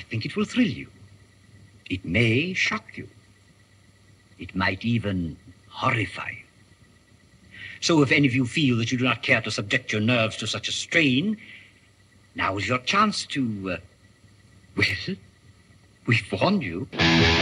think it will thrill you. It may shock you. It might even horrify you. So if any of you feel that you do not care to subject your nerves to such a strain, now is your chance to, well, we've warned you.